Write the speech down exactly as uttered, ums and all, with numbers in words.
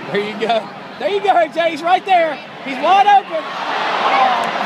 There you go. There you go, Jay. He's right there. He's wide open. Oh.